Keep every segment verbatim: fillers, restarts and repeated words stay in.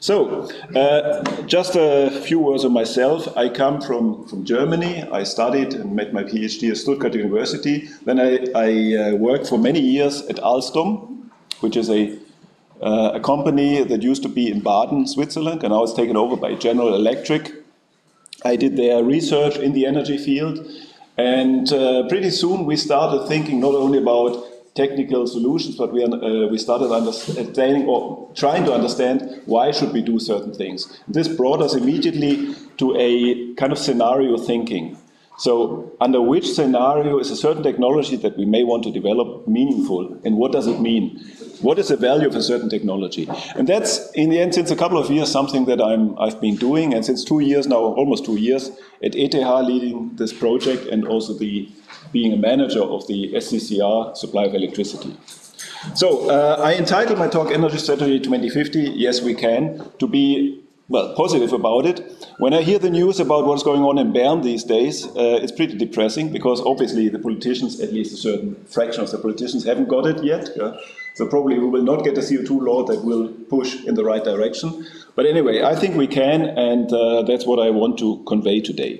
So, uh, just a few words of myself. I come from, from Germany. I studied and made my PhD at Stuttgart University. Then I, I uh, worked for many years at Alstom, which is a, uh, a company that used to be in Baden, Switzerland, and now it's taken over by General Electric. I did their research in the energy field, and uh, pretty soon we started thinking not only about technical solutions, but we, uh, we started understanding or trying to understand why should we do certain things. This brought us immediately to a kind of scenario thinking. So under which scenario is a certain technology that we may want to develop meaningful, and what does it mean? What is the value of a certain technology? And that's, in the end, since a couple of years, something that I'm, I've been doing, and since two years now, almost two years, at E T H leading this project and also the being a manager of the S C C R supply of electricity. So uh, I entitled my talk Energy Strategy twenty fifty, Yes We Can, to be, well, positive about it. When I hear the news about what's going on in Bern these days, uh, it's pretty depressing, because obviously the politicians, at least a certain fraction of the politicians, haven't got it yet. Yeah? So probably we will not get a C O two law that will push in the right direction. But anyway, I think we can, and uh, that's what I want to convey today.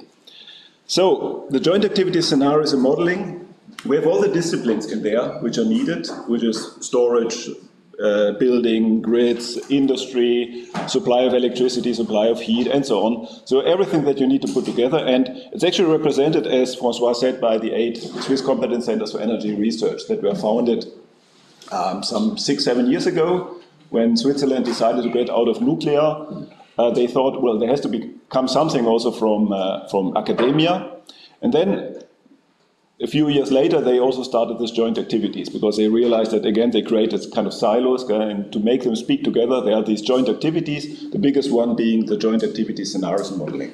So, the joint activity scenarios and modeling, we have all the disciplines in there which are needed, which is storage, uh, building, grids, industry, supply of electricity, supply of heat, and so on. So everything that you need to put together, and it's actually represented, as François said, by the eight Swiss Competence Centers for Energy Research that were founded um, some six, seven years ago, when Switzerland decided to get out of nuclear. Uh, they thought, well, there has to become something also from, uh, from academia. And then a few years later, they also started these joint activities, because they realized that, again, they created kind of silos, uh, and to make them speak together, there are these joint activities, the biggest one being the joint activity scenarios and modeling.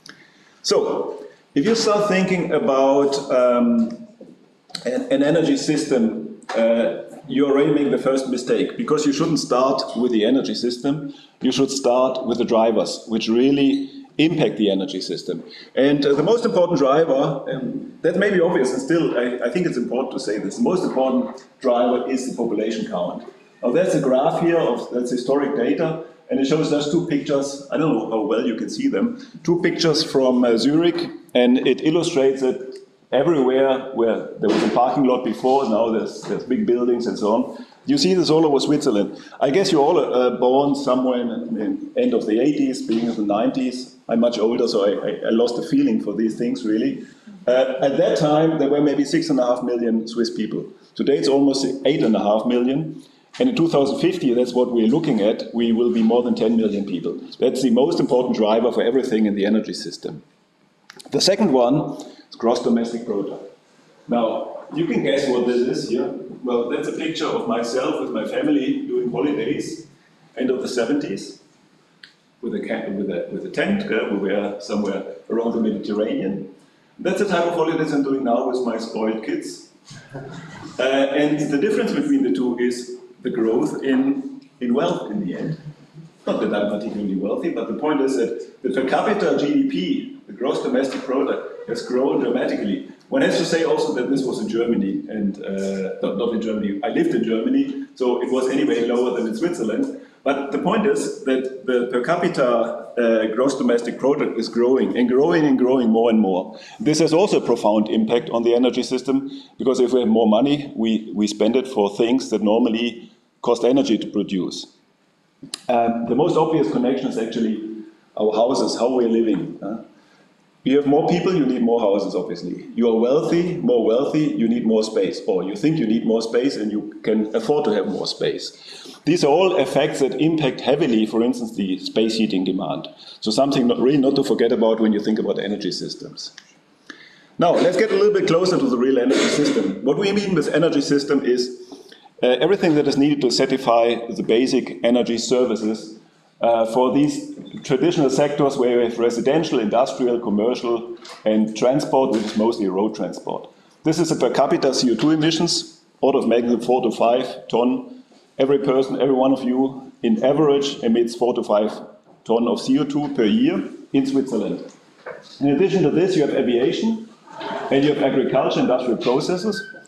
So, if you start thinking about um, an, an energy system, uh, you're already making the first mistake, because you shouldn't start with the energy system. You should start with the drivers, which really impact the energy system. And uh, the most important driver, um, that may be obvious, and still I, I think it's important to say this, the most important driver is the population count. Now that's a graph here of that's historic data, and it shows us two pictures. I don't know how well you can see them. Two pictures from uh, Zurich, and it illustrates that everywhere where there was a parking lot before, now there's, there's big buildings and so on. You see this all over Switzerland. I guess you're all uh, born somewhere in the end of the eighties, beginning of the nineties. I'm much older, so I, I, I lost the feeling for these things, really. Uh, at that time, there were maybe six and a half million Swiss people. Today, it's almost eight and a half million. And in two thousand fifty, that's what we're looking at, we will be more than ten million people. That's the most important driver for everything in the energy system. The second one is gross domestic product. Now, you can guess what this is here. Well, that's a picture of myself with my family doing holidays, end of the seventies, with a, with a, with a tent. Uh, we were somewhere around the Mediterranean. That's the type of holidays I'm doing now with my spoiled kids. Uh, and the difference between the two is the growth in, in wealth in the end. Not that I'm particularly wealthy, but the point is that the per capita G D P, the gross domestic product, has grown dramatically. One has to say also that this was in Germany, and uh, not, not in Germany. I lived in Germany, so it was anyway lower than in Switzerland. But the point is that the per capita uh, gross domestic product is growing, and growing and growing more and more. This has also a profound impact on the energy system, because if we have more money, we, we spend it for things that normally cost energy to produce. Um, the most obvious connection is actually our houses, how we're living. Uh, You have more people, you need more houses, obviously. You are wealthy, more wealthy, you need more space. Or you think you need more space and you can afford to have more space. These are all effects that impact heavily, for instance, the space heating demand. So something not, really not to forget about when you think about energy systems. Now, let's get a little bit closer to the real energy system. What we mean with energy system is uh, everything that is needed to satisfy the basic energy services Uh, for these traditional sectors where we have residential, industrial, commercial, and transport, which is mostly road transport. This is a per capita C O two emissions, order of magnitude four to five ton. Every person, every one of you, in average, emits four to five ton of C O two per year in Switzerland. In addition to this, you have aviation, and you have agriculture, industrial processes.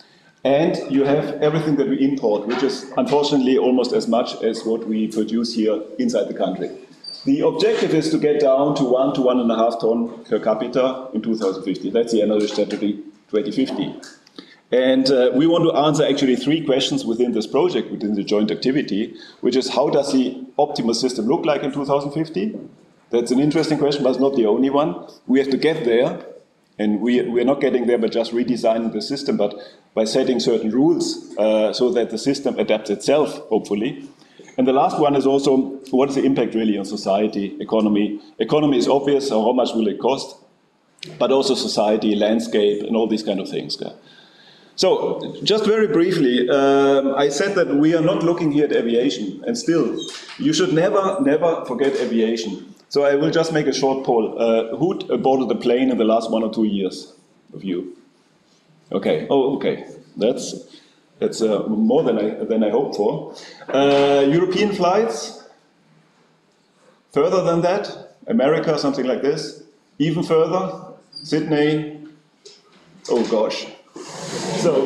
And you have everything that we import, which is unfortunately almost as much as what we produce here inside the country. The objective is to get down to one to one and a half ton per capita in two thousand fifty. That's the Energy Strategy twenty fifty. And uh, we want to answer actually three questions within this project, within the joint activity, which is how does the optimal system look like in two thousand fifty? That's an interesting question, but it's not the only one. We have to get there, and we, we're not getting there by just redesigning the system, but by setting certain rules uh, so that the system adapts itself, hopefully. And the last one is also, what is the impact really on society, economy? Economy is obvious, so how much will it cost? But also society, landscape, and all these kind of things. So, just very briefly, um, I said that we are not looking here at aviation, and still, you should never, never forget aviation. So I will just make a short poll. Uh, who boarded a plane in the last one or two years of you? Okay, oh, okay, that's... That's uh, more than I, than I hoped for. Uh, European flights? Further than that? America, something like this? Even further? Sydney? Oh gosh. So,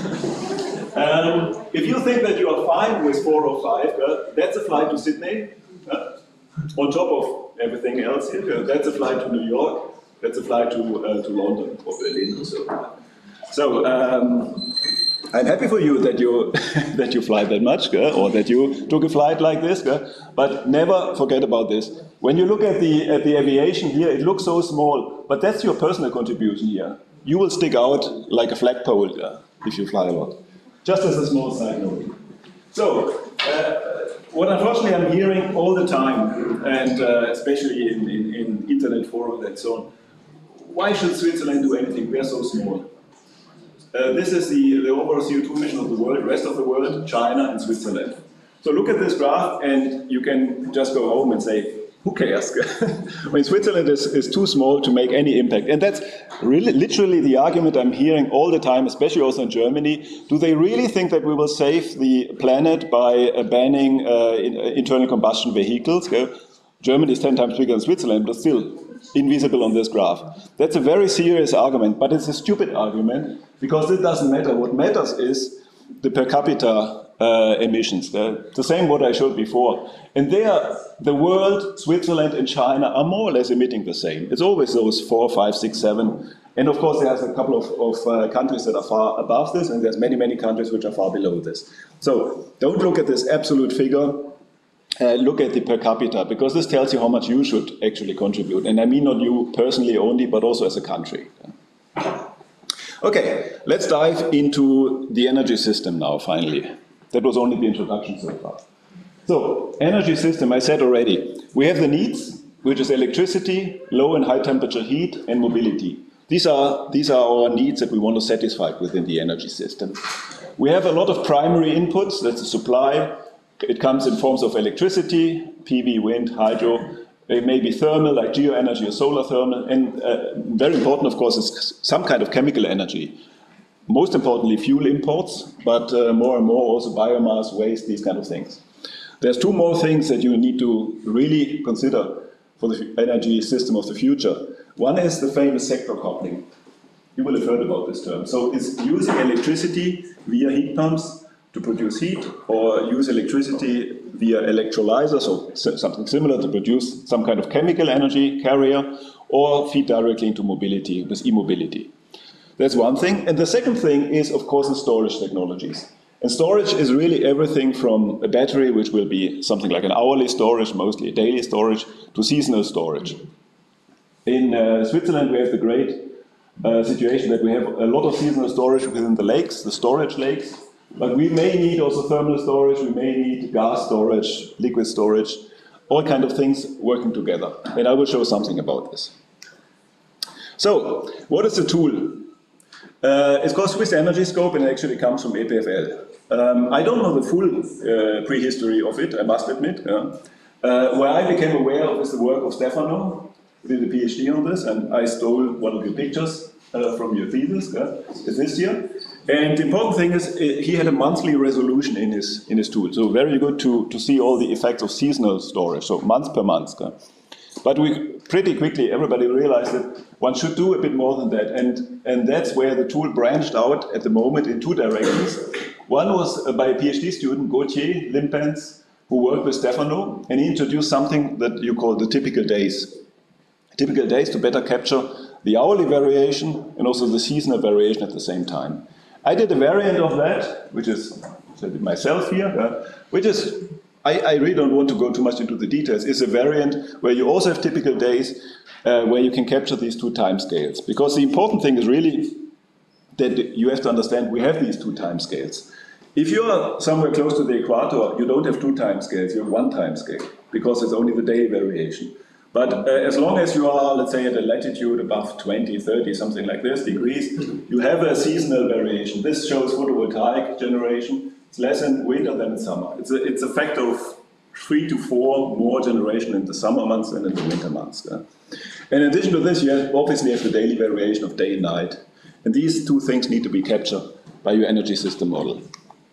um, if you think that you are fine with four or five, uh, that's a flight to Sydney. Uh, on top of everything else here, uh, that's a flight to New York. That's a flight to, uh, to London or Berlin or so. So, um, I'm happy for you that you that you fly that much, or that you took a flight like this. But never forget about this. When you look at the at the aviation here, it looks so small, but that's your personal contribution here. You will stick out like a flagpole if you fly a lot. Just as a small side note. So, uh, what unfortunately I'm hearing all the time, and uh, especially in, in, in internet forums and so on, why should Switzerland do anything? We are so small. Uh, this is the, the overall C O two emission of the world, rest of the world, China and Switzerland. So look at this graph and you can just go home and say, who cares? I mean, Switzerland is, is too small to make any impact. And that's really, literally the argument I'm hearing all the time, especially also in Germany. Do they really think that we will save the planet by uh, banning uh, in, uh, internal combustion vehicles? Okay? Germany is ten times bigger than Switzerland, but still invisible on this graph. That's a very serious argument, but it's a stupid argument because it doesn't matter. What matters is the per capita uh, emissions. Uh, the same what I showed before. And there, the world, Switzerland and China are more or less emitting the same. It's always those four, five, six, seven. And of course, there's a couple of, of uh, countries that are far above this, and there's many, many countries which are far below this. So don't look at this absolute figure. Uh, look at the per capita, because this tells you how much you should actually contribute. And I mean not you personally only, but also as a country. Okay, let's dive into the energy system now, finally. That was only the introduction so far. So, energy system, I said already. We have the needs, which is electricity, low and high temperature heat, and mobility. These are, these are our needs that we want to satisfy within the energy system. We have a lot of primary inputs, that's the supply. It comes in forms of electricity, P V, wind, hydro. It may be thermal, like geoenergy or solar thermal. And uh, very important, of course, is some kind of chemical energy. Most importantly, fuel imports, but uh, more and more also biomass, waste, these kind of things. There's two more things that you need to really consider for the energy system of the future. One is the famous sector coupling. You will have heard about this term. So it's using electricity via heat pumps to produce heat, or use electricity via electrolyzers, or something similar to produce some kind of chemical energy carrier, or feed directly into mobility with e-mobility. That's one thing. And the second thing is, of course, the storage technologies. And storage is really everything from a battery, which will be something like an hourly storage, mostly a daily storage, to seasonal storage. In uh, Switzerland, we have the great uh, situation that we have a lot of seasonal storage within the lakes, the storage lakes. But we may need also thermal storage, we may need gas storage, liquid storage, all kind of things working together. And I will show something about this. So, what is the tool? Uh, it's called Swiss Energy Scope, and it actually comes from E P F L. Um, I don't know the full uh, prehistory of it, I must admit. Yeah. Uh, where I became aware of is the work of Stefano, who did a PhD on this, and I stole one of your pictures uh, from your thesis yeah, this year. And the important thing is, he had a monthly resolution in his in his tool. So very good to, to see all the effects of seasonal storage, so month per month. But we pretty quickly, everybody realized that one should do a bit more than that. And, and that's where the tool branched out at the moment in two directions. One was by a PhD student, Gauthier Limpens, who worked with Stefano, and he introduced something that you call the typical days. Typical days to better capture the hourly variation and also the seasonal variation at the same time. I did a variant of that, which is so I did myself here, uh, which is, I, I really don't want to go too much into the details, is a variant where you also have typical days uh, where you can capture these two time scales. Because the important thing is really that you have to understand we have these two time scales. If you are somewhere close to the equator, you don't have two time scales, you have one time scale, because it's only the day variation. But uh, as long as you are, let's say, at a latitude above twenty, thirty, something like this degrees, you have a seasonal variation. This shows photovoltaic generation. It's less in winter than in summer. It's a, it's a factor of three to four more generation in the summer months than in the winter months. Yeah? And in addition to this, you have, obviously have the daily variation of day and night. And these two things need to be captured by your energy system model.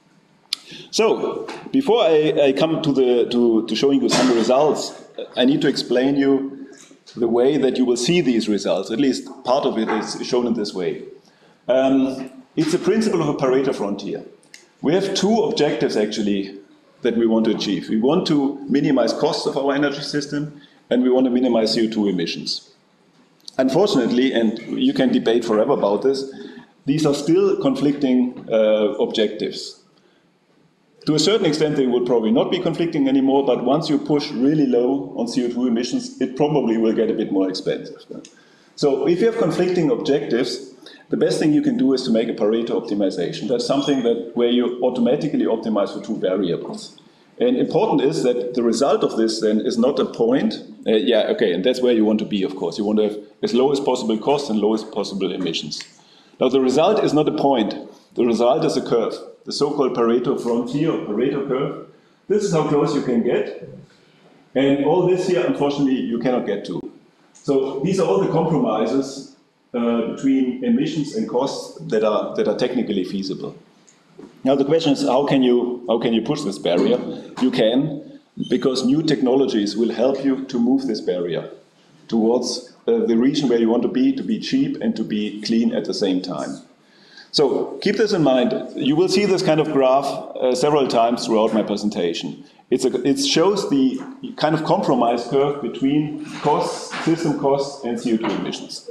So, before I, I come to, the, to, to showing you some results, I need to explain you the way that you will see these results. At least part of it is shown in this way. Um, it's a principle of a Pareto frontier. We have two objectives, actually, that we want to achieve. We want to minimize costs of our energy system, and we want to minimize C O two emissions. Unfortunately, and you can debate forever about this, these are still conflicting uh, objectives. To a certain extent, they will probably not be conflicting anymore, but once you push really low on C O two emissions, it probably will get a bit more expensive. So if you have conflicting objectives, the best thing you can do is to make a Pareto optimization. That's something that where you automatically optimize for two variables. And important is that the result of this then is not a point. Uh, yeah, okay, and that's where you want to be, of course. You want to have as low as possible cost and lowest possible emissions. Now, the result is not a point. The result is a curve, the so-called Pareto frontier or Pareto curve. This is how close you can get. And all this here, unfortunately, you cannot get to. So these are all the compromises uh, between emissions and costs that are, that are technically feasible. Now the question is, how can you, how can you push this barrier? You can, because new technologies will help you to move this barrier towards uh, the region where you want to be, to be cheap and to be clean at the same time. So keep this in mind. You will see this kind of graph uh, several times throughout my presentation. It's a, it shows the kind of compromise curve between costs, system costs, and C O two emissions.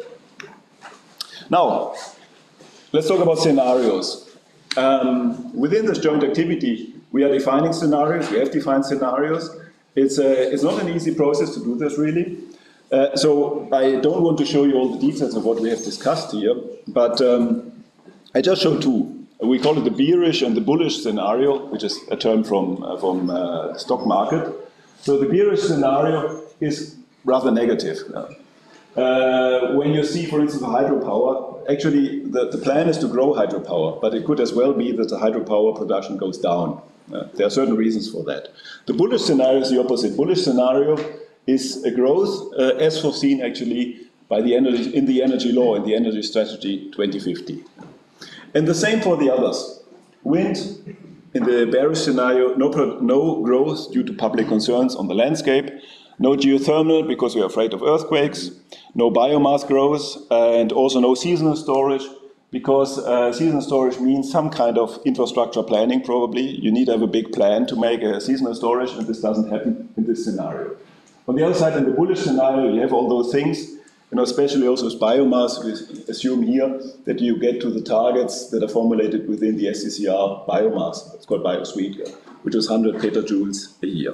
Now, let's talk about scenarios. Um, within this joint activity, we are defining scenarios. We have defined scenarios. It's, a, it's not an easy process to do this, really. Uh, so I don't want to show you all the details of what we have discussed here, but um, I just show two. We call it the bearish and the bullish scenario, which is a term from, uh, from uh, the stock market. So the bearish scenario is rather negative. Uh, when you see, for instance, hydropower, actually the, the plan is to grow hydropower, but it could as well be that the hydropower production goes down. Uh, there are certain reasons for that. The bullish scenario is the opposite. Bullish scenario is a growth uh, as foreseen actually by the energy, in the energy law, in the energy strategy twenty fifty. And the same for the others. Wind, in the bearish scenario, no, no growth due to public concerns on the landscape. No geothermal because we are afraid of earthquakes. No biomass growth, and also no seasonal storage because uh, seasonal storage means some kind of infrastructure planning probably. You need to have a big plan to make a seasonal storage, and this doesn't happen in this scenario. On the other side, in the bullish scenario, you have all those things, you know, especially also with biomass. We assume here that you get to the targets that are formulated within the S C C R biomass. It's called BioSuite, which is one hundred petajoules a year.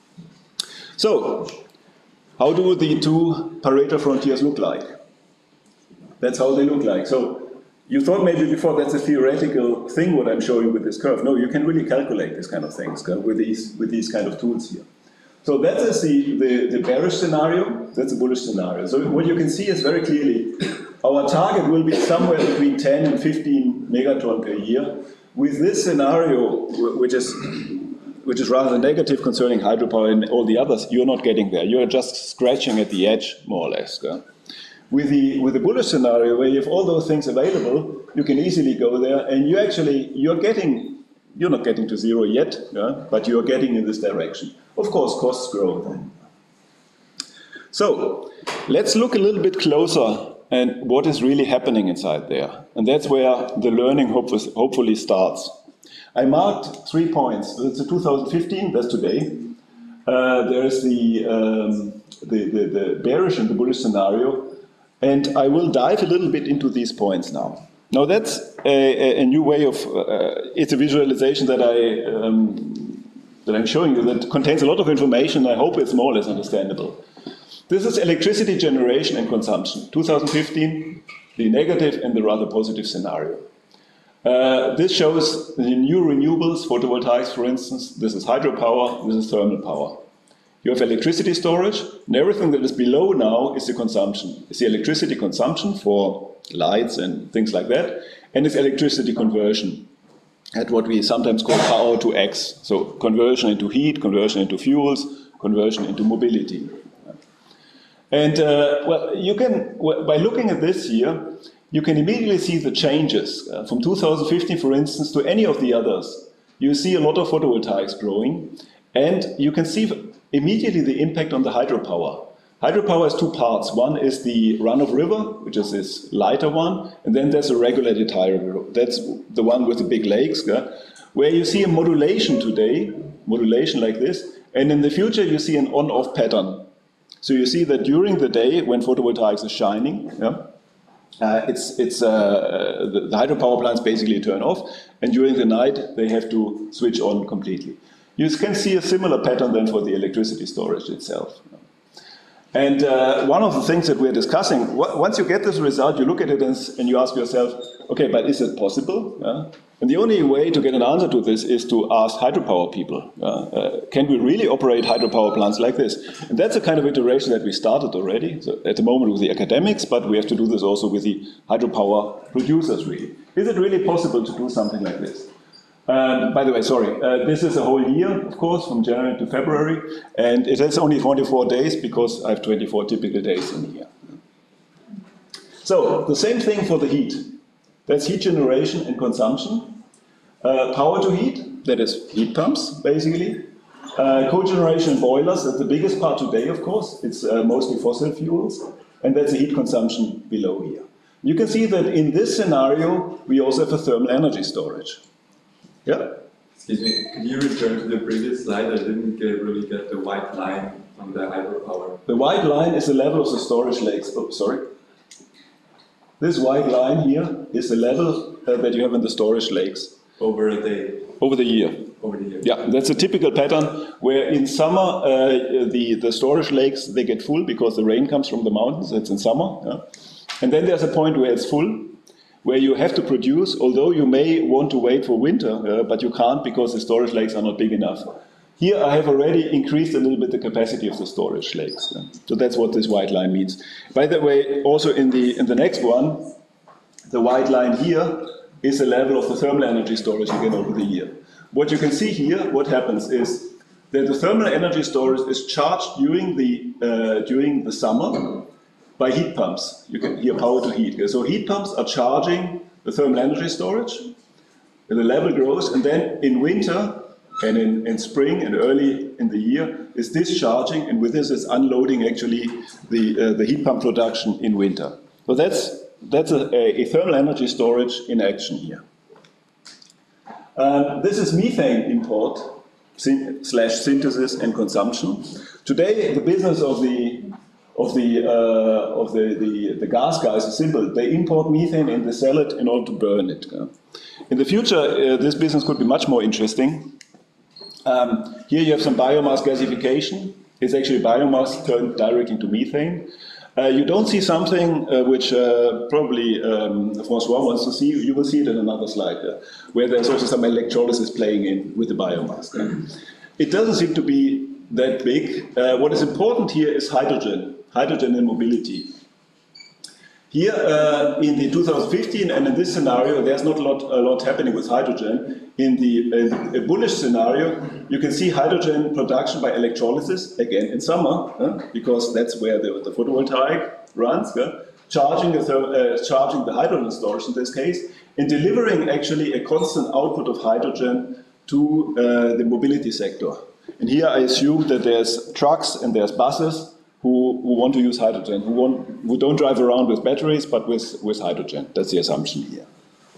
So, how do the two Pareto frontiers look like? That's how they look like. So, you thought maybe before that's a theoretical thing what I'm showing with this curve. No, you can really calculate this kind of things with these, with these kind of tools here. So that is the, the, the bearish scenario, that's a bullish scenario. So what you can see is very clearly, our target will be somewhere between ten and fifteen megaton per year. With this scenario, which is which is rather negative concerning hydropower and all the others, you're not getting there. You're just scratching at the edge, more or less. Okay? With the with the bullish scenario, where you have all those things available, you can easily go there, and you actually you're getting you're not getting to zero yet, yeah? But you're getting in this direction. Of course, costs grow then. So let's look a little bit closer and what is really happening inside there. And that's where the learning hopefully starts. I marked three points. That's the two thousand fifteen, that's today. Uh, there's the, um, the, the, the bearish and the bullish scenario. And I will dive a little bit into these points now. Now that's a, a new way of, uh, it's a visualization that, I, um, that I'm showing you that contains a lot of information. I hope it's more or less understandable. This is electricity generation and consumption. two thousand fifteen, the negative and the rather positive scenario. Uh, this shows the new renewables, photovoltaics for instance. This is hydropower, this is thermal power. You have electricity storage, and everything that is below now is the consumption. It's the electricity consumption for lights and things like that, and it's electricity conversion at what we sometimes call power to X. So conversion into heat, conversion into fuels, conversion into mobility. And uh, well, you can, by looking at this here, you can immediately see the changes. Uh, from two thousand fifteen, for instance, to any of the others. You see a lot of photovoltaics growing, and you can see immediately the impact on the hydropower. Hydropower has two parts. One is the run-of-river, which is this lighter one, and then there's a regulated hydro. That's the one with the big lakes, yeah, where you see a modulation today, modulation like this, and in the future you see an on-off pattern. So you see that during the day, when photovoltaics is shining, yeah, uh, it's, it's, uh, the, the hydropower plants basically turn off, and during the night they have to switch on completely. You can see a similar pattern then for the electricity storage itself. And uh, one of the things that we're discussing, once you get this result, you look at it and, and you ask yourself, okay, but is it possible? Yeah? And the only way to get an answer to this is to ask hydropower people. Uh, uh, can we really operate hydropower plants like this? And that's a kind of iteration that we started already, so at the moment with the academics, but we have to do this also with the hydropower producers, really. Is it really possible to do something like this? Um, by the way, sorry, uh, this is a whole year, of course, from January to February, and it has only twenty-four days because I have twenty-four typical days in a year. So, the same thing for the heat. That's heat generation and consumption. Uh, power to heat, that is heat pumps, basically. Uh, cogeneration boilers, that's the biggest part today, of course. It's uh, mostly fossil fuels, and that's the heat consumption below here. You can see that in this scenario, we also have a thermal energy storage. Yeah. Excuse me, could you return to the previous slide? I didn't get, really get the white line on the hydropower. The white line is the level of the storage lakes. Oh, sorry. This white line here is the level uh, that you have in the storage lakes. Over a day? Over the year. Over the year. Yeah, that's a typical pattern where in summer uh, the, the storage lakes, they get full because the rain comes from the mountains. It's in summer. Yeah? And then there's a point where it's full, where you have to produce, although you may want to wait for winter, uh, but you can't because the storage lakes are not big enough. Here I have already increased a little bit the capacity of the storage lakes. Yeah. So that's what this white line means. By the way, also in the, in the next one, the white line here is the level of the thermal energy storage again over the year. What you can see here, what happens is that the thermal energy storage is charged during the, uh, during the summer by heat pumps. You can hear power to heat. So heat pumps are charging the thermal energy storage, and the level grows, and then in winter and in, in spring and early in the year is discharging, and with this is unloading actually the, uh, the heat pump production in winter. So that's, that's a, a thermal energy storage in action here. Um, this is methane import slash synthesis and consumption. Today the business of the of the uh, of the, the, the gas guys is simple. They import methane and they sell it in order to burn it. Uh, in the future, uh, this business could be much more interesting. Um, here you have some biomass gasification. It's actually biomass turned directly into methane. Uh, you don't see something uh, which uh, probably um, Francois wants to see. You will see it in another slide, uh, where there's also some electrolysis playing in with the biomass. Uh, it doesn't seem to be that big. Uh, what is important here is hydrogen. Hydrogen and mobility. Here uh, in the two thousand fifteen and in this scenario, there's not a lot, a lot happening with hydrogen. In the uh, bullish scenario, you can see hydrogen production by electrolysis, again in summer, uh, because that's where the, the photovoltaic runs, uh, charging, the, uh, charging the hydrogen storage in this case, and delivering actually a constant output of hydrogen to uh, the mobility sector. And here I assume that there's trucks and there's buses who, who want to use hydrogen, who, want, who don't drive around with batteries, but with, with hydrogen. That's the assumption here.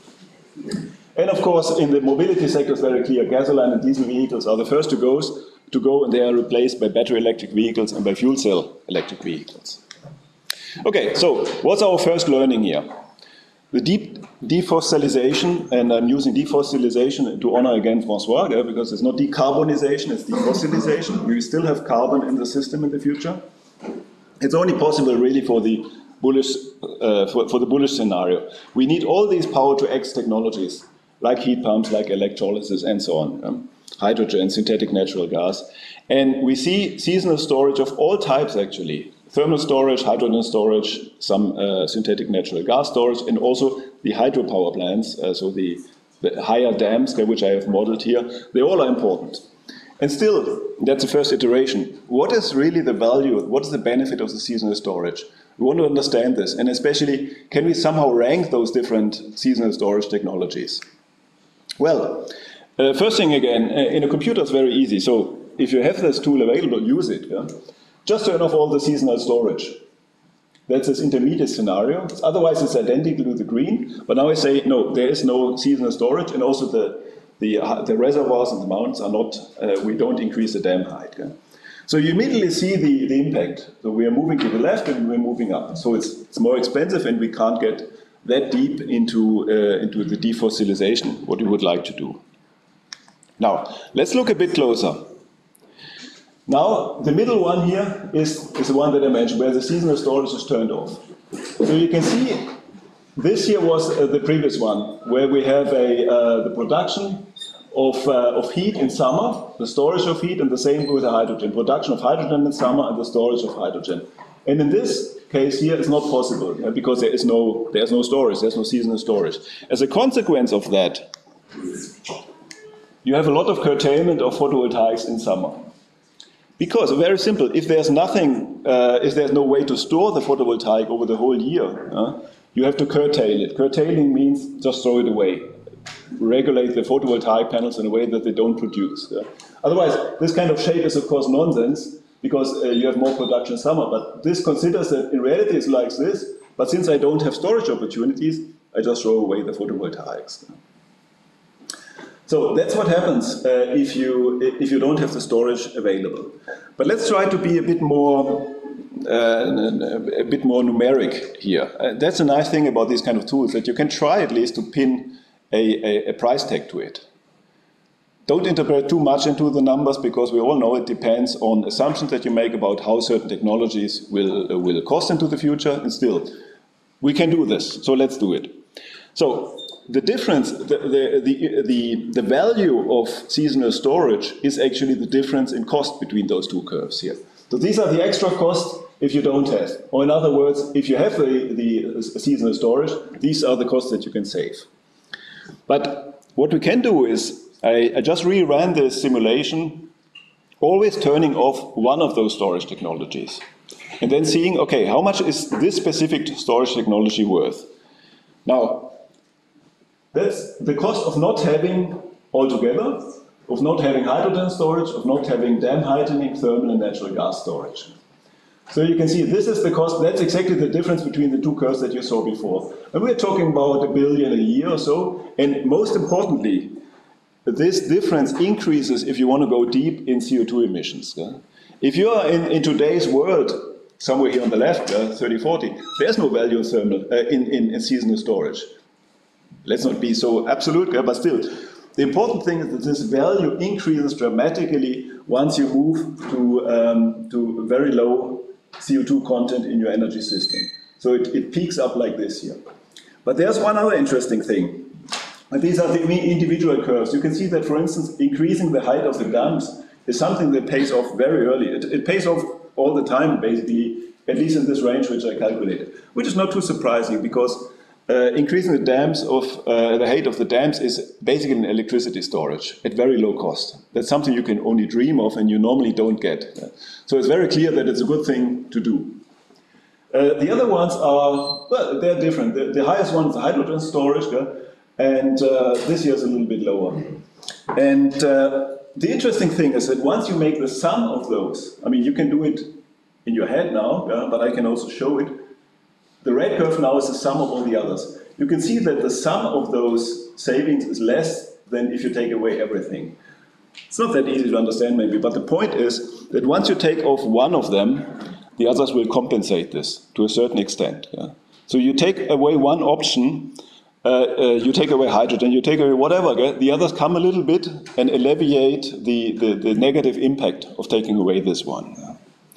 And of course, in the mobility sector, it's very clear, gasoline and diesel vehicles are the first to go, to go, and they are replaced by battery electric vehicles and by fuel cell electric vehicles. Okay, so what's our first learning here? The deep defossilization, and I'm using defossilization to honor again Francois, yeah, because it's not decarbonization, it's defossilization. We still have carbon in the system in the future. It's only possible really for the bullish, uh, for, for the bullish scenario. We need all these power-to-X technologies, like heat pumps, like electrolysis, and so on. Um, hydrogen, synthetic natural gas. And we see seasonal storage of all types, actually. Thermal storage, hydrogen storage, some uh, synthetic natural gas storage, and also the hydropower plants, uh, so the, the higher dams, which I have modeled here, they all are important. And still, that's the first iteration. What is really the value, what is the benefit of the seasonal storage? We want to understand this, and especially, can we somehow rank those different seasonal storage technologies? Well, uh, first thing again, uh, in a computer it's very easy. So if you have this tool available, use it. Yeah? Just turn off all the seasonal storage. That's this intermediate scenario. Otherwise it's identical to the green, but now I say, no, there is no seasonal storage, and also the, the, uh, the reservoirs and the mountains are not, uh, we don't increase the dam height. Yeah? So you immediately see the, the impact. So we are moving to the left and we're moving up. So it's, it's more expensive, and we can't get that deep into, uh, into the defossilization, what we would like to do. Now, let's look a bit closer. Now, the middle one here is, is the one that I mentioned, where the seasonal storage is turned off. So you can see, this here was uh, the previous one, where we have a, uh, the production of, uh, of heat in summer, the storage of heat, and the same with the hydrogen. Production of hydrogen in summer and the storage of hydrogen. And in this case here, it's not possible, uh, because there is no, there's no storage, there's no seasonal storage. As a consequence of that, you have a lot of curtailment of photovoltaics in summer. Because, very simple, if there's nothing, uh, if there's no way to store the photovoltaic over the whole year, uh, you have to curtail it. Curtailing means just throw it away. Regulate the photovoltaic panels in a way that they don't produce. Yeah? Otherwise, this kind of shape is of course nonsense, because uh, you have more production in summer. But this considers that in reality it's like this, but since I don't have storage opportunities, I just throw away the photovoltaics. So that's what happens uh, if you if you don't have the storage available. But let's try to be a bit more uh, a bit more numeric here. Uh, that's a nice thing about these kind of tools, that you can try at least to pin a, a, a price tag to it. Don't interpret too much into the numbers, because we all know it depends on assumptions that you make about how certain technologies will uh, will cost into the future. And still, we can do this. So let's do it. So. The difference, the, the, the, the, the value of seasonal storage is actually the difference in cost between those two curves here. So these are the extra costs if you don't have. Or in other words, if you have the, the seasonal storage, these are the costs that you can save. But what we can do is, I, I just reran this simulation, always turning off one of those storage technologies. And then seeing, okay, how much is this specific storage technology worth? Now, that's the cost of not having altogether, of not having hydrogen storage, of not having dam heightening, thermal and natural gas storage. So you can see this is the cost, that's exactly the difference between the two curves that you saw before. And we're talking about a billion a year or so, and most importantly, this difference increases if you want to go deep in C O two emissions. Yeah? If you are in, in today's world, somewhere here on the left, uh, thirty forty, there's no value in, thermal, uh, in, in, in seasonal storage. Let's not be so absolute, but still, the important thing is that this value increases dramatically once you move to, um, to very low C O two content in your energy system. So it, it peaks up like this here. But there's one other interesting thing. And these are the individual curves. You can see that, for instance, increasing the height of the dams is something that pays off very early. It, it pays off all the time, basically, at least in this range which I calculated, which is not too surprising, because Uh, increasing the dams of uh, the height of the dams is basically an electricity storage at very low cost. That's something you can only dream of, and you normally don't get. So it's very clear that it's a good thing to do. Uh, the other ones are, well, they're different. The, the highest one is the hydrogen storage, yeah? And uh, this year is a little bit lower. And uh, the interesting thing is that once you make the sum of those, I mean, you can do it in your head now, yeah, but I can also show it. The red curve now is the sum of all the others. You can see that the sum of those savings is less than if you take away everything. It's not that easy to understand maybe, but the point is that once you take off one of them, the others will compensate this to a certain extent. Yeah? So you take away one option, uh, uh, you take away hydrogen, you take away whatever, okay? The others come a little bit and alleviate the, the, the negative impact of taking away this one. Yeah?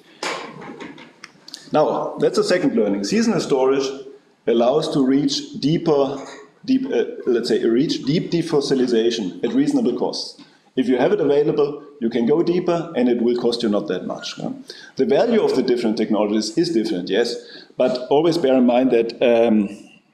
Now, that's the second learning. Seasonal storage allows to reach deeper, deep, uh, let's say, reach deep defossilization at reasonable costs. If you have it available, you can go deeper and it will cost you not that much. Yeah? The value of the different technologies is different, yes, but always bear in mind that um,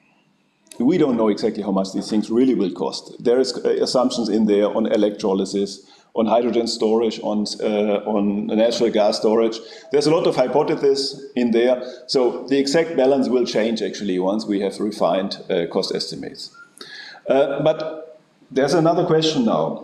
we don't know exactly how much these things really will cost. There is uh, assumptions in there on electrolysis, on hydrogen storage, on, uh, on natural gas storage. There's a lot of hypotheses in there, so the exact balance will change actually once we have refined uh, cost estimates. Uh, but there's another question now.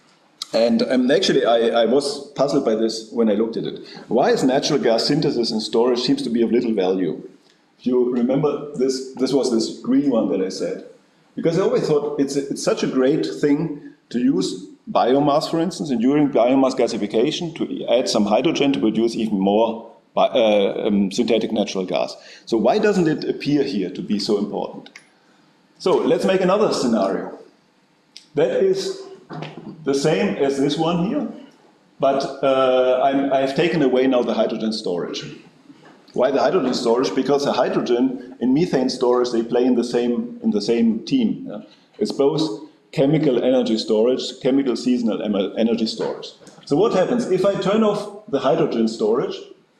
And um, actually, I, I was puzzled by this when I looked at it. Why is natural gas synthesis and storage seems to be of little value? If you remember, this, this was this green one that I said. Because I always thought it's, a, it's such a great thing to use biomass, for instance, and during biomass gasification to add some hydrogen to produce even more uh, um, synthetic natural gas. So why doesn't it appear here to be so important? So let's make another scenario. That is the same as this one here, but uh, I'm, I've taken away now the hydrogen storage. Why the hydrogen storage? Because the hydrogen and methane storage, they play in the same, in the same team. Yeah? It's both chemical energy storage, chemical seasonal energy storage. So what happens? If I turn off the hydrogen storage,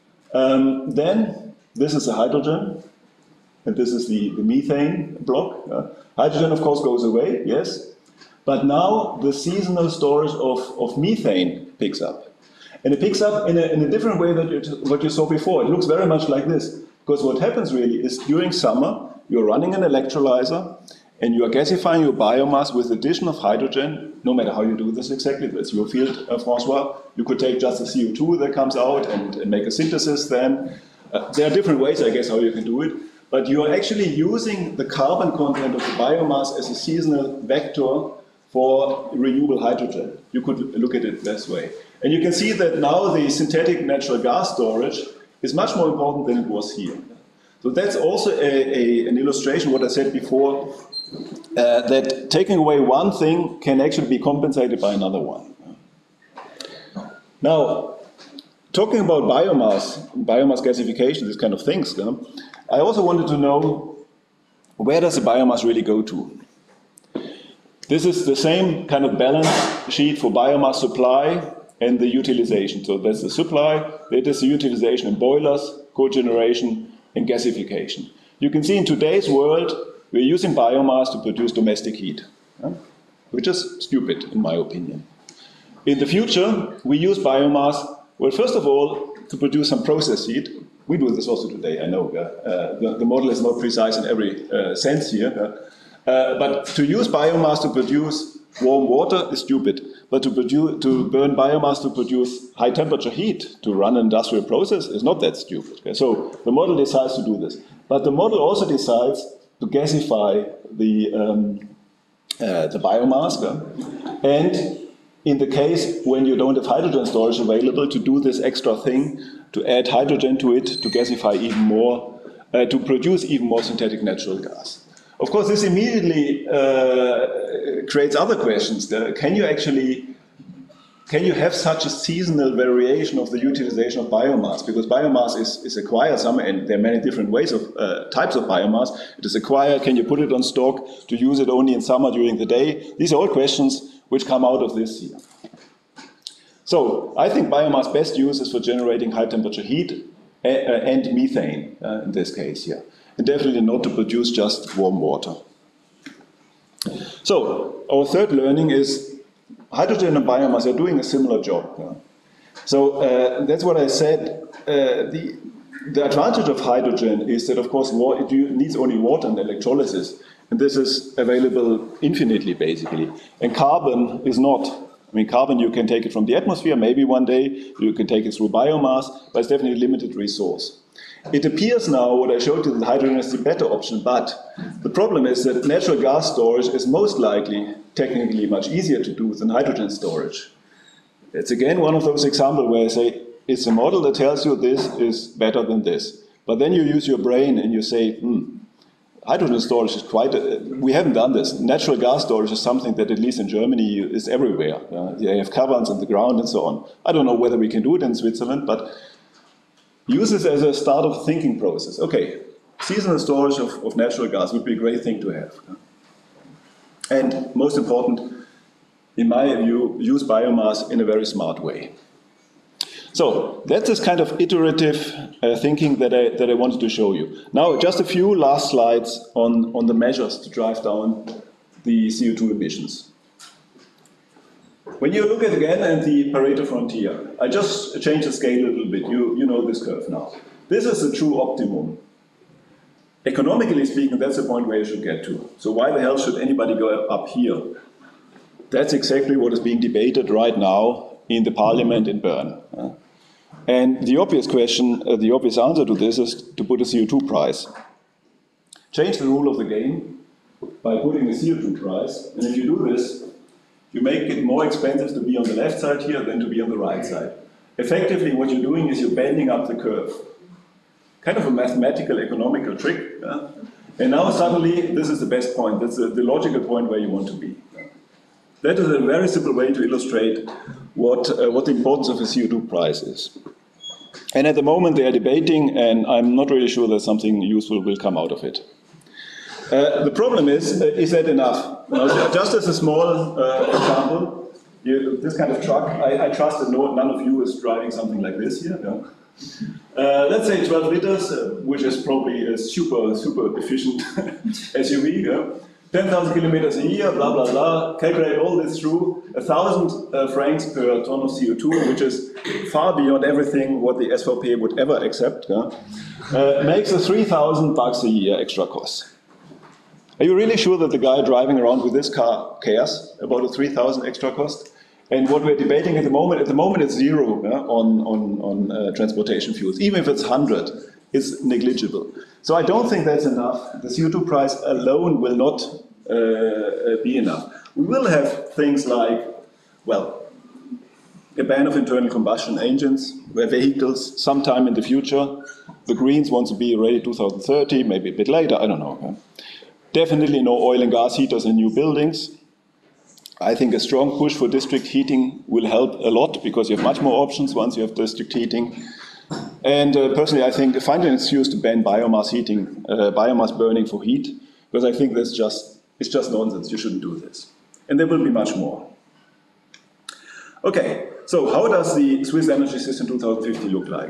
um, then this is the hydrogen, and this is the, the methane block. Yeah? Hydrogen, of course, goes away, yes. But now the seasonal storage of, of methane picks up. And it picks up in a, in a different way than you, what you saw before. It looks very much like this. Because what happens really is during summer, you're running an electrolyzer and you are gasifying your biomass with addition of hydrogen, no matter how you do this exactly. That's your field, uh, Francois. You could take just the C O two that comes out and, and make a synthesis then. Uh, there are different ways, I guess, how you can do it. But you are actually using the carbon content of the biomass as a seasonal vector for renewable hydrogen. You could look at it this way. And you can see that now the synthetic natural gas storage is much more important than it was here. So that's also a, a, an illustration, what I said before, uh, that taking away one thing can actually be compensated by another one. Now, talking about biomass, biomass gasification, these kind of things, uh, I also wanted to know, where does the biomass really go to? This is the same kind of balance sheet for biomass supply and the utilization. So that's the supply, that is the utilization in boilers, cogeneration, and gasification. You can see in today's world, we're using biomass to produce domestic heat, yeah? Which is stupid, in my opinion. In the future, we use biomass, well, first of all, to produce some process heat. We do this also today, I know. Uh, the, the model is not precise in every uh, sense here. Uh, Uh, but to use biomass to produce warm water is stupid. But to, produce, to burn biomass to produce high temperature heat to run an industrial process is not that stupid. Okay? So the model decides to do this. But the model also decides to gasify the, um, uh, the biomass. Okay? And in the case when you don't have hydrogen storage available, to do this extra thing, to add hydrogen to it, to gasify even more, uh, to produce even more synthetic natural gas. Of course, this immediately uh, creates other questions. Uh, can you actually, can you have such a seasonal variation of the utilization of biomass? Because biomass is, is acquired somewhere, and there are many different ways of, uh, types of biomass. It is acquired, can you put it on stock to use it only in summer during the day? These are all questions which come out of this here. So, I think biomass best use is for generating high temperature heat and methane, uh, in this case here. And definitely not to produce just warm water. So, our third learning is hydrogen and biomass are doing a similar job. Yeah? So, uh, that's what I said. Uh, the, the advantage of hydrogen is that, of course, it needs only water and electrolysis. And this is available infinitely, basically. And carbon is not. I mean, carbon, you can take it from the atmosphere, maybe one day, you can take it through biomass, but it's definitely a limited resource. It appears now, what I showed you, that hydrogen is the better option, but the problem is that natural gas storage is most likely technically much easier to do than hydrogen storage. It's again one of those examples where I say, it's a model that tells you this is better than this. But then you use your brain and you say, hmm, hydrogen storage is quite, a, we haven't done this. Natural gas storage is something that at least in Germany is everywhere. Uh, they have caverns in the ground and so on. I don't know whether we can do it in Switzerland, but use this as a start of a thinking process. Okay, seasonal storage of, of natural gas would be a great thing to have. And most important, in my view, use biomass in a very smart way. So that's this kind of iterative uh, thinking that I, that I wanted to show you. Now, just a few last slides on, on the measures to drive down the C O two emissions. When you look at again at the Pareto frontier, I just changed the scale a little bit. You, you know this curve now. This is the true optimum. Economically speaking, that's the point where you should get to. So why the hell should anybody go up here? That's exactly what is being debated right now in the parliament in Bern. Uh, and the obvious question, uh, the obvious answer to this is to put a C O two price. Change the rule of the game by putting a C O two price, and if you do this, you make it more expensive to be on the left side here than to be on the right side. Effectively, what you're doing is you're bending up the curve. Kind of a mathematical, economical trick. Yeah? And now suddenly, this is the best point. That's the, the logical point where you want to be. That is a very simple way to illustrate what, uh, what the importance of a C O two price is. And at the moment they are debating, and I'm not really sure that something useful will come out of it. Uh, the problem is, uh, is that enough? Now, just as a small uh, example, you, this kind of truck, I, I trust that no, none of you is driving something like this here. Yeah? Uh, let's say twelve liters, uh, which is probably a super, super efficient S U V. Yeah? ten thousand kilometers a year, blah, blah, blah, calculate all this through, one thousand uh, francs per ton of C O two, which is far beyond everything what the S V P would ever accept, yeah? uh, makes a three thousand bucks a year extra cost. Are you really sure that the guy driving around with this car cares about a three thousand extra cost? And what we're debating at the moment, at the moment it's zero yeah, on, on, on uh, transportation fuels. Even if it's one hundred, it's negligible. So I don't think that's enough. The C O two price alone will not uh, be enough. We will have things like, well, a ban of internal combustion engines, where vehicles sometime in the future, the Greens want to be ready two thousand thirty, maybe a bit later, I don't know. Okay? Definitely no oil and gas heaters in new buildings. I think a strong push for district heating will help a lot, because you have much more options once you have district heating. And uh, personally, I think find an excuse to ban biomass heating, uh, biomass burning for heat, because I think that's just, it's just nonsense. You shouldn't do this. And there will be much more. Okay, so how does the Swiss Energy System two thousand fifty look like?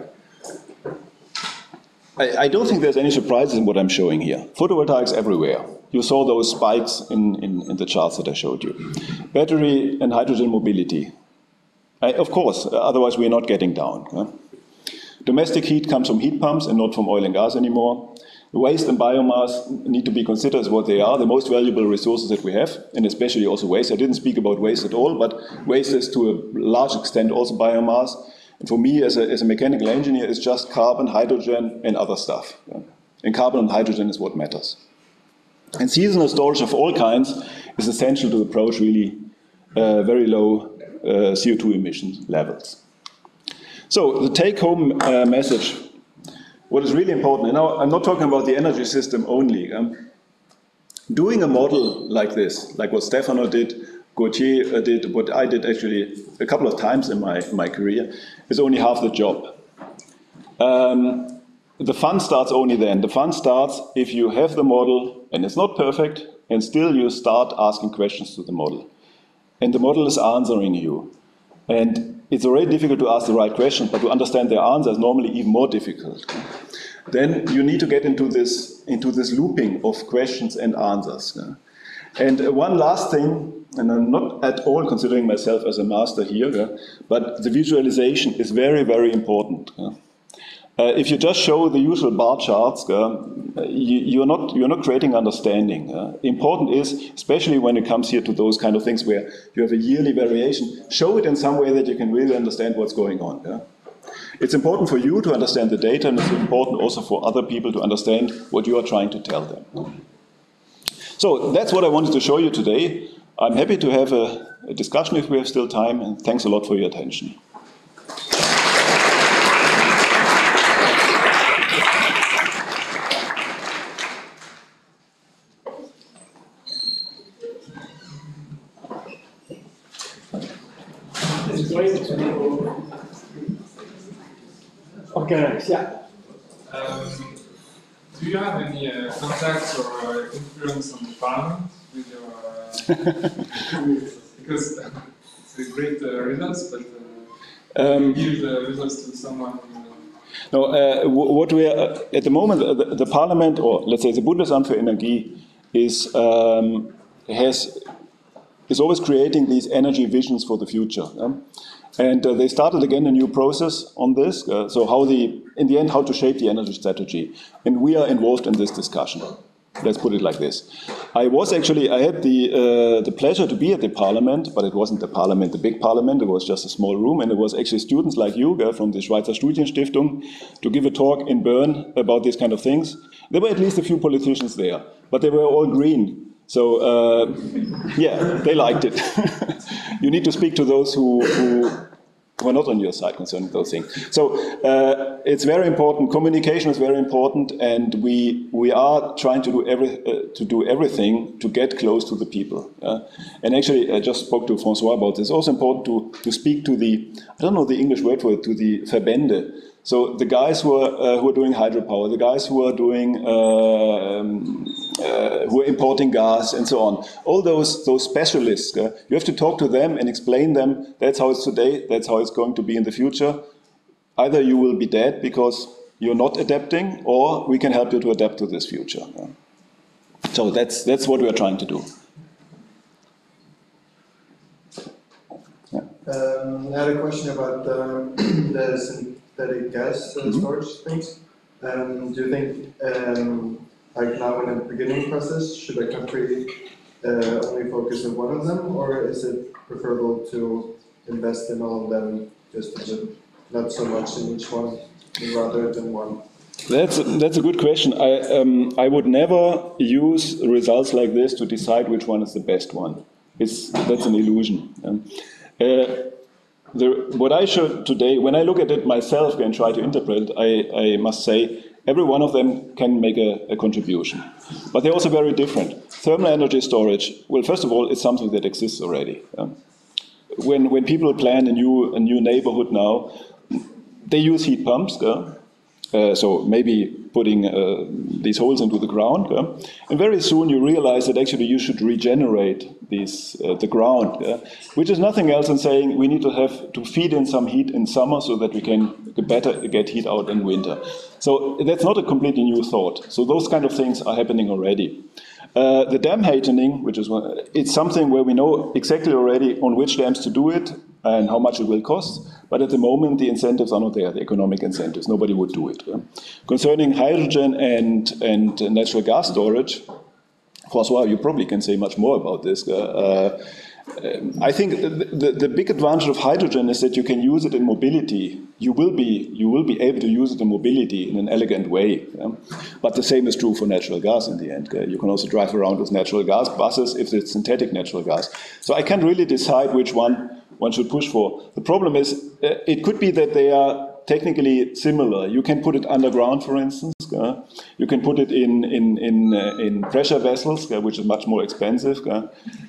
I, I don't think there's any surprises in what I'm showing here. Photovoltaics everywhere. You saw those spikes in, in, in the charts that I showed you. Battery and hydrogen mobility. I, of course, otherwise we're not getting down. Huh? Domestic heat comes from heat pumps and not from oil and gas anymore. Waste and biomass need to be considered as what they are, the most valuable resources that we have, and especially also waste. I didn't speak about waste at all, but waste is to a large extent also biomass. And for me, as a, as a mechanical engineer, it's just carbon, hydrogen, and other stuff. Yeah? And carbon and hydrogen is what matters. And seasonal storage of all kinds is essential to approach really uh, very low uh, C O two emission levels. So the take-home uh, message, what is really important, and now I'm not talking about the energy system only. Um, doing a model like this, like what Stefano did, Gauthier did, what I did actually a couple of times in my, in my career, is only half the job. Um, the fun starts only then. The fun starts if you have the model and it's not perfect, and still you start asking questions to the model. And the model is answering you. And it's already difficult to ask the right question, but to understand their answer is normally even more difficult. Then you need to get into this, into this looping of questions and answers. And one last thing, and I'm not at all considering myself as a master here, but the visualization is very, very important. Uh, if you just show the usual bar charts, uh, you, you're not you're not creating understanding. Uh, important is, especially when it comes here to those kind of things where you have a yearly variation, show it in some way that you can really understand what's going on. Yeah? It's important for you to understand the data, and it's important also for other people to understand what you are trying to tell them. So that's what I wanted to show you today. I'm happy to have a, a discussion if we have still time, and thanks a lot for your attention. Okay, yeah. Um, do you have any uh, contacts or uh, influence on the parliament with your? Uh, because it's a great uh, results, but uh, um, give the results to someone. Uh, no, uh, what we are uh, at the moment, uh, the, the parliament, or let's say the Bundesamt für Energie, is um, has is always creating these energy visions for the future. Um, And uh, they started again a new process on this, uh, so how the, in the end, how to shape the energy strategy. And we are involved in this discussion. Let's put it like this. I was actually, I had the, uh, the pleasure to be at the parliament, but it wasn't the parliament, the big parliament, it was just a small room, and it was actually students like you uh, from the Schweizer Studienstiftung to give a talk in Bern about these kind of things. There were at least a few politicians there, but they were all green. So, uh, yeah, they liked it. You need to speak to those who, who, who are not on your side concerning those things. So, uh, it's very important. Communication is very important, and we we are trying to do every uh, to do everything to get close to the people. Uh, and actually, I just spoke to François about this. It's also important to to speak to the, I don't know the English word for it, to the Verbände. So the guys who are uh, who are doing hydropower, the guys who are doing uh, um, uh, who are importing gas and so on, all those those specialists, uh, you have to talk to them and explain them. That's how it's today. That's how it's going to be in the future. Either you will be dead because you're not adapting, or we can help you to adapt to this future. Uh, so that's that's what we are trying to do. Yeah. Um, I had a question about um, the synthetic gas uh, mm-hmm. storage things. Um, do you think, um, like now in the beginning process, should a country uh, only focus on one of them, or is it preferable to invest in all of them, just not so much in each one, rather than one? That's a, that's a good question. I um, I would never use results like this to decide which one is the best one. It's that's an illusion. Um, uh, The, what I showed today, when I look at it myself and try to interpret it, I, I must say every one of them can make a, a contribution. But they're also very different. Thermal energy storage, well, first of all, it's something that exists already. Um, when, when people plan a new, a new neighborhood now, they use heat pumps. Uh, uh, so maybe putting uh, these holes into the ground. Uh, and very soon you realize that actually you should regenerate these, uh, the ground, uh, which is nothing else than saying we need to have to feed in some heat in summer so that we can better get heat out in winter. So that's not a completely new thought. So those kind of things are happening already. Uh, the dam heightening, which is one, it's something where we know exactly already on which dams to do it and how much it will cost. But at the moment, the incentives are not there, the economic incentives. Nobody would do it. Yeah. Concerning hydrogen and, and natural gas storage, François, you probably can say much more about this. Uh, I think the, the, the big advantage of hydrogen is that you can use it in mobility. You will be, you will be able to use it in mobility in an elegant way. Yeah? But the same is true for natural gas in the end. Uh, you can also drive around with natural gas buses if it's synthetic natural gas. So I can't really decide which one one should push for. The problem is, uh, it could be that they are technically similar. You can put it underground, for instance. Uh, you can put it in, in, in, uh, in pressure vessels, uh, which is much more expensive. Uh,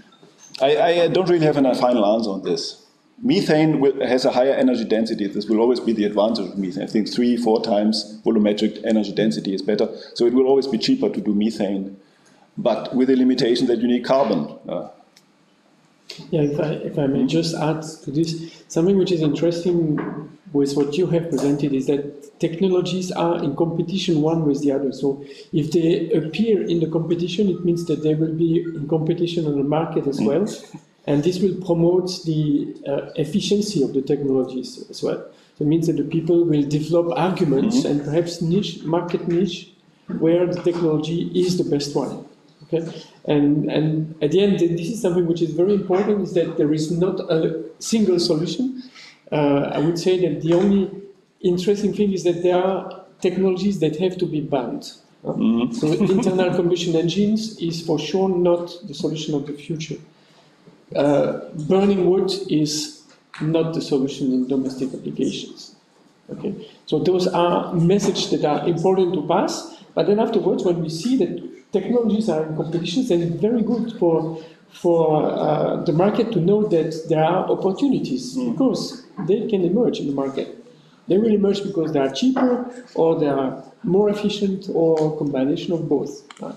I, I don't really have a final answer on this. Methane will, has a higher energy density. This will always be the advantage of methane. I think three, four times volumetric energy density is better. So it will always be cheaper to do methane, but with the limitation that you need carbon. Uh, Yeah, if I, if I may just add to this, something which is interesting with what you have presented is that technologies are in competition one with the other. So if they appear in the competition, it means that they will be in competition on the market as well. And this will promote the uh, efficiency of the technologies as well. That means that the people will develop arguments Mm-hmm. and perhaps niche, market niche, where the technology is the best one. Okay, and and at the end, this is something which is very important: is that there is not a single solution. Uh, I would say that the only interesting thing is that there are technologies that have to be banned. Uh, Mm-hmm. So internal combustion engines is for sure not the solution of the future. Uh, burning wood is not the solution in domestic applications. Okay, so those are messages that are important to pass. But then afterwards, when we see that technologies are in competitions, then it's very good for for uh, the market to know that there are opportunities because they can emerge in the market. They will emerge because they are cheaper, or they are more efficient, or a combination of both. Uh,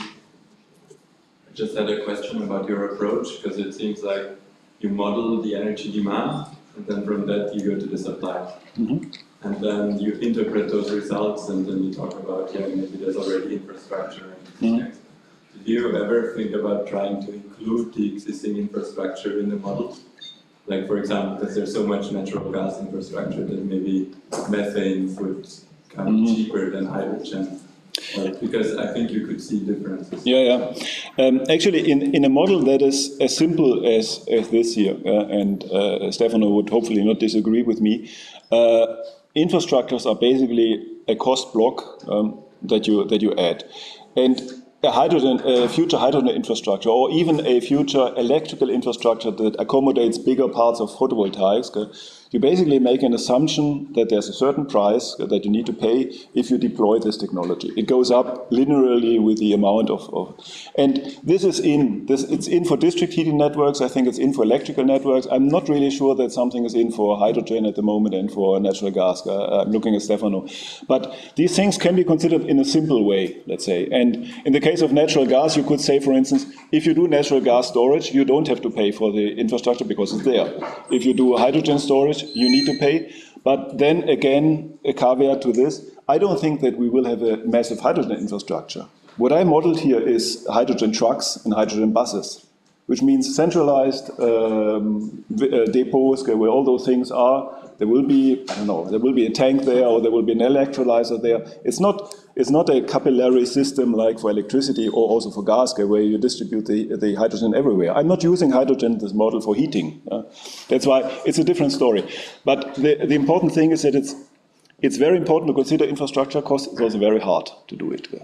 I just had a question about your approach, because it seems like you model the energy demand, and then from that you go to the supply. Mm-hmm. And then you interpret those results, and then you talk about, yeah, maybe there's already infrastructure. Mhm. Did you ever think about trying to include the existing infrastructure in the model? Like, for example, because there's so much natural gas infrastructure that maybe methane would come Mhm. cheaper than hydrogen. Or- Because I think you could see differences. Yeah, yeah. Um, actually, in, in a model that is as simple as, as this here, uh, and uh, Stefano would hopefully not disagree with me, uh, infrastructures are basically a cost block um, that you that you add, and a hydrogen, a future hydrogen infrastructure, or even a future electrical infrastructure that accommodates bigger parts of photovoltaics, okay, you basically make an assumption that there's a certain price that you need to pay if you deploy this technology. It goes up linearly with the amount of, of and this is in, this, it's in for district heating networks, I think it's in for electrical networks. I'm not really sure that something is in for hydrogen at the moment and for natural gas. Uh, I'm looking at Stefano. But these things can be considered in a simple way, let's say. And in the case of natural gas, you could say, for instance, if you do natural gas storage, you don't have to pay for the infrastructure because it's there. If you do hydrogen storage, you need to pay. But then again, a caveat to this, I don't think that we will have a massive hydrogen infrastructure. What I modeled here is hydrogen trucks and hydrogen buses, which means centralized um, uh, depots where all those things are. There will be, I don't know, there will be a tank there, or there will be an electrolyzer there. It's not, it's not a capillary system like for electricity or also for gas, where you distribute the, the hydrogen everywhere. I'm not using hydrogen, this model, for heating. Uh, that's why it's a different story. But the, the important thing is that it's, it's very important to consider infrastructure costs. It's also very hard to do it.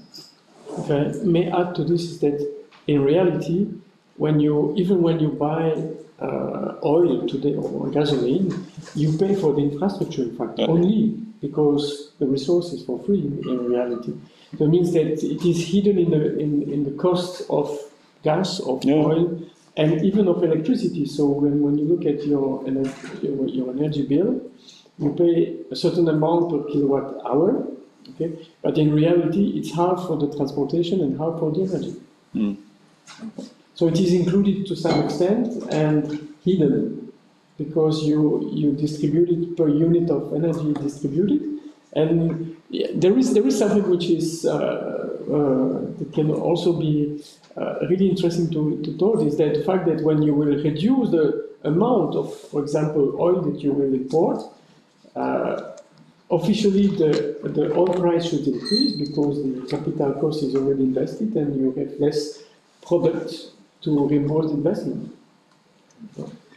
If I may add to this, is that in reality, when you even when you buy uh, oil today or gasoline, you pay for the infrastructure, in fact, Yeah. only because the resource is for free in, in reality. So it means that it is hidden in the in, in the cost of gas, of Yeah. oil, and even of electricity. So when, when you look at your, ener- your your energy bill, you pay a certain amount per kilowatt hour. Okay, but in reality, it's half for the transportation and half for the energy. Mm. So it is included to some extent and hidden because you you distribute it per unit of energy distributed, and yeah, there is there is something which is uh, uh, that can also be uh, really interesting to to talk is that the fact that when you will reduce the amount of, for example, oil that you will import. Uh, Officially, the, the oil price should increase because the capital cost is already invested and you have less product to reimburse investment. So,